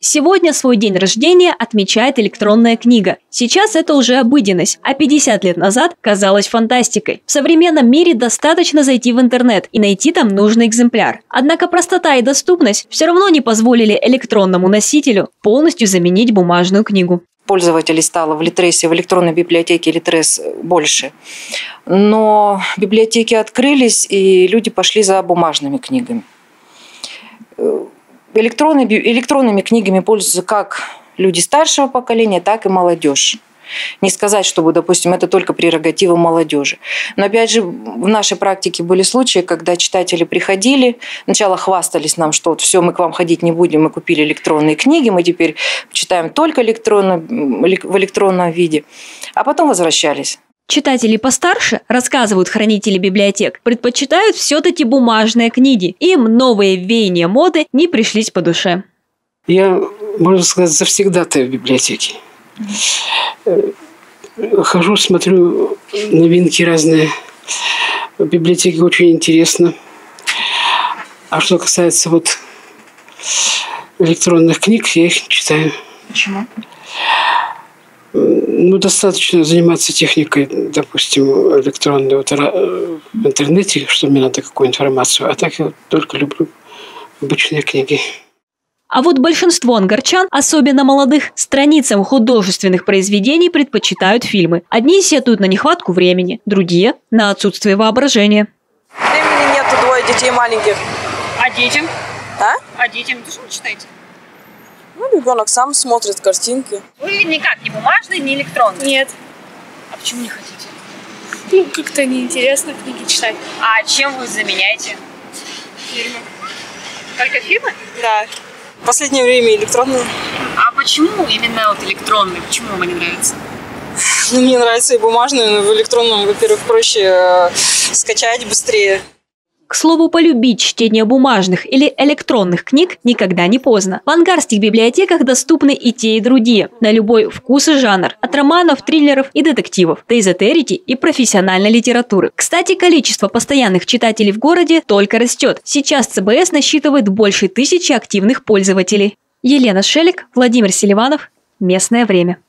Сегодня свой день рождения отмечает электронная книга. Сейчас это уже обыденность, а 50 лет назад казалось фантастикой. В современном мире достаточно зайти в интернет и найти там нужный экземпляр. Однако простота и доступность все равно не позволили электронному носителю полностью заменить бумажную книгу. Пользователей стало в Литресе, в электронной библиотеке Литрес больше. Но библиотеки открылись, и люди пошли за бумажными книгами. Электронными книгами пользуются как люди старшего поколения, так и молодежь. Не сказать, чтобы, допустим, это только прерогатива молодежи. Но опять же, в нашей практике были случаи, когда читатели приходили, сначала хвастались нам, что вот все, мы к вам ходить не будем, мы купили электронные книги, мы теперь читаем только в электронном виде, а потом возвращались. Читатели постарше, рассказывают хранители библиотек, предпочитают все-таки бумажные книги. Им новые веяния моды не пришлись по душе. Я, можно сказать, завсегдатая в библиотеке. Хожу, смотрю новинки разные. В библиотеке очень интересно. А что касается вот электронных книг, я их не читаю. Почему? Ну, достаточно заниматься техникой, допустим, электронной в интернете, что мне надо какую информацию. А так я только люблю обычные книги. А вот большинство ангарчан, особенно молодых, страницам художественных произведений предпочитают фильмы. Одни сетуют на нехватку времени, другие – на отсутствие воображения. Времени нету, двое детей маленьких. А детям? А? А детям тоже не читаете? Ну, ребенок сам смотрит картинки. Вы никак не бумажный, не электронный? Нет. А почему не хотите? Ну, как-то неинтересно книги читать. А чем вы заменяете? Фильмы. Только фильмы? Да. В последнее время электронные. А почему именно вот электронные? Почему вам они нравятся? Ну, мне нравится и бумажные, но в электронном, во-первых, проще скачать быстрее. К слову, полюбить чтение бумажных или электронных книг никогда не поздно. В ангарских библиотеках доступны и те, и другие, на любой вкус и жанр, от романов, триллеров и детективов, до эзотерики и профессиональной литературы. Кстати, количество постоянных читателей в городе только растет. Сейчас ЦБС насчитывает больше 1000 активных пользователей. Елена Шелик, Владимир Селиванов. Местное время.